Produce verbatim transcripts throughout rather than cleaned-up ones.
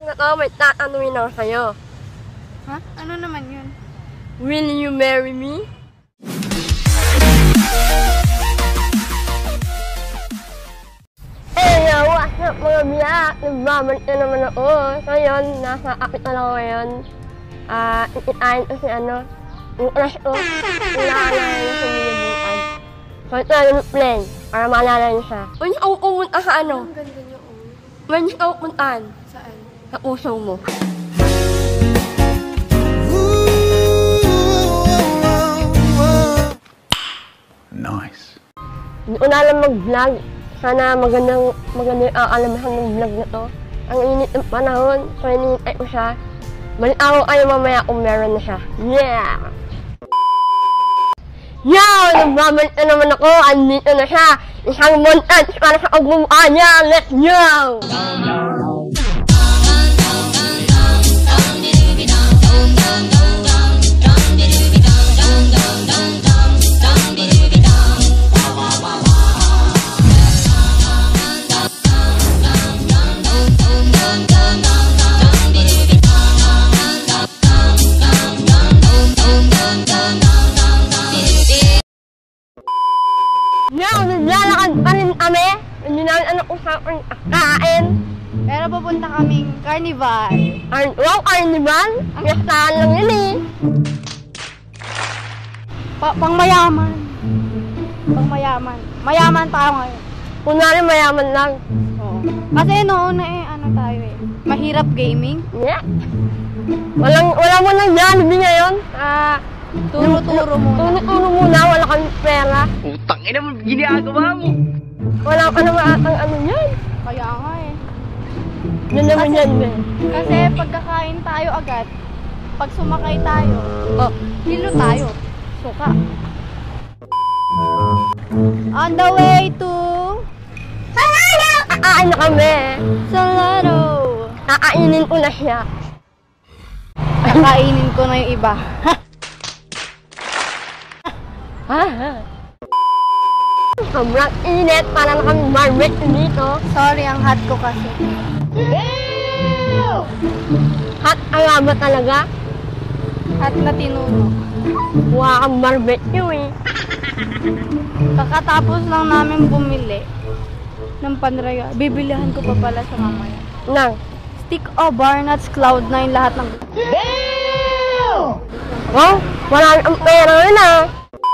Ako, may tatanungin ako sa'yo. Ha? Ano naman yun? Will you marry me? Hey, yo, what's up mga biyak? Nagbabalik na naman ako. Ngayon, nasa akit na lang ako ngayon. Ah, uh, ikitain ko si ano, yung crush ko. Yung naalala niya sa binibukan. So, ito na yung play, para maalala niya siya. Pwede ako pumunta sa ano? Ang ganda niyo, oh. Pwede ako puntaan. Saan? Sa puso mo. Nice. Hindi ko na alam mag-vlog. Sana magandang, magandang aalamahan ng vlog na to. Ang init ng panahon, kaya ninitay ko siya. Balik ako kayo mamaya kung meron na siya. Yeah! Yo! Nagbabalik na naman ako. Andito na siya. Isang montage para sa pagmumukha niya. Let's go! Yo! Naglalakad pa rin kami. Hindi namin ano usapan kain. Pero pupunta kaming carnival. Ar wow, carnival? Ang yastahan lang yun eh. Pa pang mayaman. Pang mayaman. Mayaman tayo ngayon. Kunwari mayaman lang. Oo. Kasi noon na eh, ano tayo eh. Mahirap gaming. Yeah. Walang, wala mo nang Jollibee ngayon. Ah, Turo-turo muna. Turo-turo muna, wala kang pera. Utang ina mo, ginagawa mo. Wala ka naman atang ano yan. Kaya nga eh. Yan naman yan, eh. Kasi pagkakain tayo agad, pag sumakay tayo, oh, hilo tayo. Suka. On the way to Salado! Kakain na kami. Salado. Kakainin ko na siya. Kakainin ko na yung iba. Ha? Sobrang init. Para na kami barbecue dito. Sorry, ang hot ko kasi. Hot ang nga ba talaga? Hot na tinuno. Huwag kang barbecue eh. Kakatapos lang namin bumili ng panraya. Bibilihan ko pa pala sa mamaya. Nang? Stick o bar nuts, cloud nine, lahat ng... Oh, wala ang pera yun ah.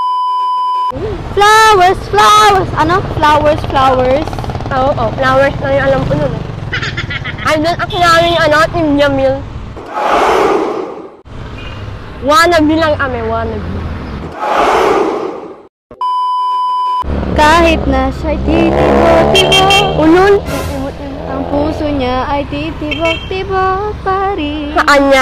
Flowers, flowers! Ano? Flowers, flowers. Oo, oh, flowers na yung alam ko nun eh. Ay, doon ako namin yung ano, Team Jamil. Wannabe lang kami, wannabe. Kahit na siya'y titibok-tibok, Ulol? ang puso niya ay titibok-tibok pa rin. Saan niya?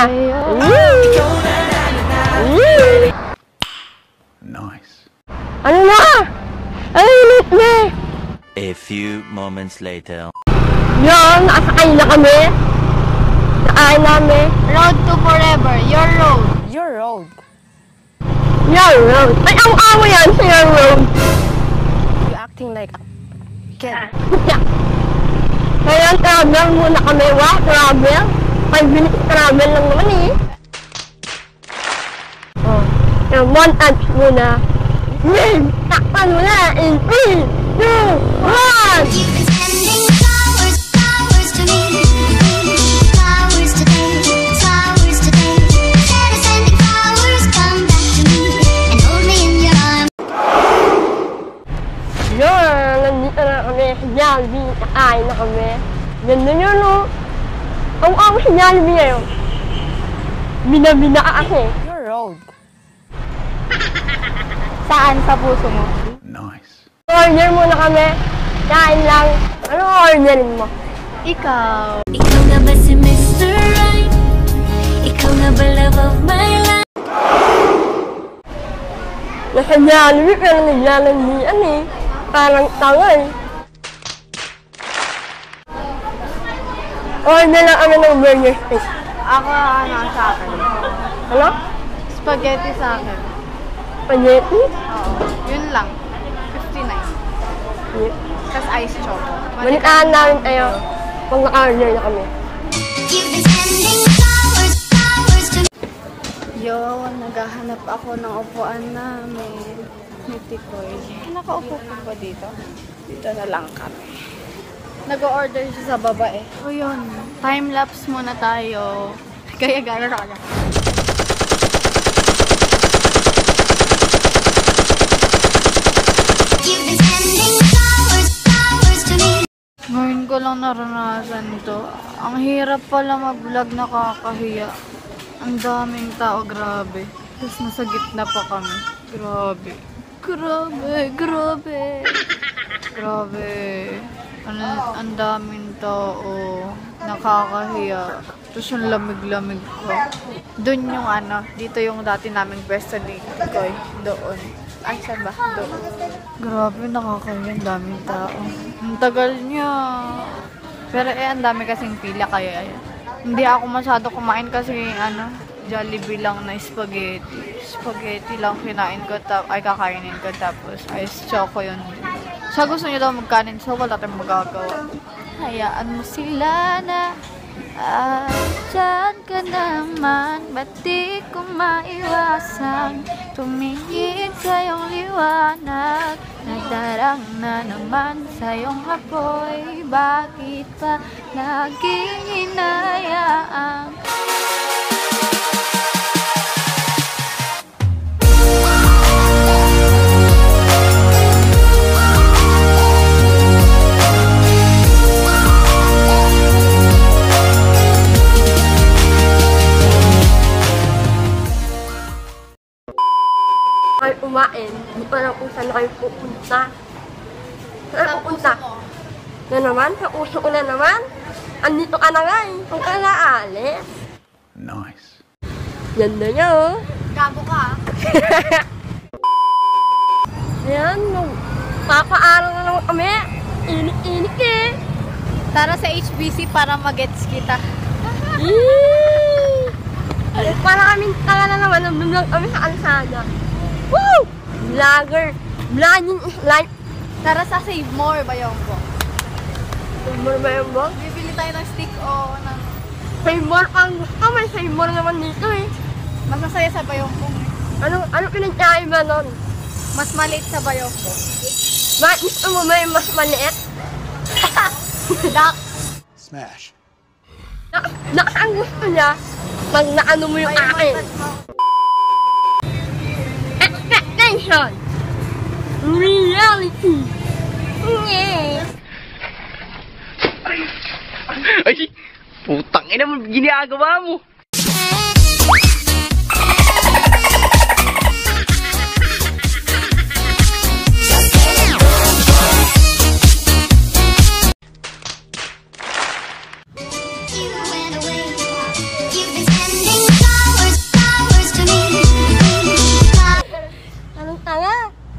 Nice. Ano na? Ay, init na eh. A few moments later. Yun, nakasakay na kami. Nakain namin. Road to forever, your road. Your road. Your road. Ay, ang amo yan sa your road. You acting like a kid. Ngayon, travel muna kami. Wow, travel. Five minutes travel lang naman eh. Oh, yung one touch muna. Wait, takpan mo na in three, two, one! You've been sending flowers, flowers to me. Flowers today, flowers today. Instead of sending flowers, come back to me and hold me in your arms. Yun, nandito na kami sa Jollibee. Nakain na kami. Ganda nyo, no? Ang ako sa Jollibee ngayon. Bina-bina ka kasi. Your road. Saan sa puso mo? Nice. Order muna kami. Kain lang. Ano orderin mo? Ikaw. Ikaw nga ba si Mister Right? Ikaw nga ba love of my life? Nasa Jollibee pero naglalandian eh. Parang tanga eh. Order lang kami ng burger steak. Ako, ano, sa akin. Ano? Spaghetti sa akin. Spaghetti? Oo. Yun lang. fifty-nine. Yep. Tapos ice choco. Balikaan namin tayo pag naka-order na kami. You've been sending flowers, flowers to me. Yo, naghahanap ako ng upuan namin. Ni Tikoy. Nakaupo ko ba dito? Dito na lang kami. Nag-order siya sa baba eh. So yun, time-lapse muna tayo. Kaya gano'n na kaya. You've been sending flowers, flowers to me. Ngayon ko lang naranasan ito. Ang hirap pala mag-vlog, nakakahiya. Ang daming tao, grabe. Tapos nasa gitna pa kami. Grabe. Grabe, grabe. Grabe. Ang, ang daming tao. Nakakahiya. Tapos yung lamig-lamig ko. Doon yung ano, dito yung dati naming pwesto ni Koy. Doon. Ay, saan ba? Doon. Grabe, nakakahiya. Ang daming tao. Ang tagal niya. Pero eh, ang dami kasing pila kaya. Hindi ako masyado kumain kasi ano, Jollibee lang na spaghetti. Spaghetti lang kinain ko, tap ay kakainin ko, tapos ice choco yun. Sa gusto niyo daw magkanin, so wala tayong magagawa. Hayaan mo sila na, ah, dyan ka naman, ba't di ko maiwasan tumingin sa iyong liwanag, nagdarang na naman sa iyong apoy, bakit pa laging hinayaan? Kayo kumain, hindi ko alam kung saan kayo pupunta. Saan pupunta? Na naman, sa uso ko na naman. Andito ka na nga eh, kung ka naalis. Nice. Ganda niya oh. Gago ka. Ayan, magpapaaral na naman kami. Inik-inik eh. Tara sa H B C para magets kita. Yee! Para kami tala na naman, nag-vlog kami sa kalsada. Woo! Vlogger. Vlogging is life. Tara sa Save More, Bayong ko. Save more ba yung bog? Bibili tayo ng stick o ng... Save more pang gusto. May save more naman dito eh. Mas masaya sa Bayong ko. Ano, ano pinagkaiba nun? Mas maliit sa Bayong ko. Bakit gusto mo may mas maliit? Dak! Smash. Na, na ang gusto niya, pag naano mo yung akin. Expectation. Reality. Yes. Ay, putang ina mo, ginagawa mo. You went away. You've been sending flowers, flowers to me. Anong tanga?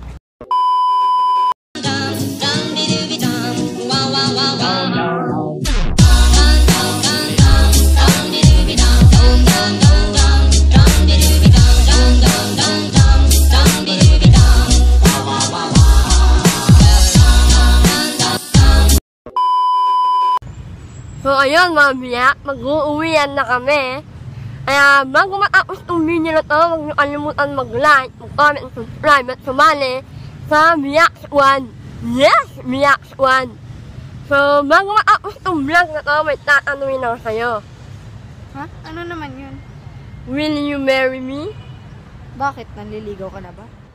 So ayun mga biyak, mag-uuwian na kami. Kaya bago matapos itong video na to, huwag niyo kalimutan mag-like, mag-comment, subscribe at sumali sa Biyak One. Yes! Biyak One. So bago matapos itong vlog na to, may tatanungin ako sa'yo. Ha? Ano naman yun? Will you marry me? Bakit? Nanliligaw ka na ba?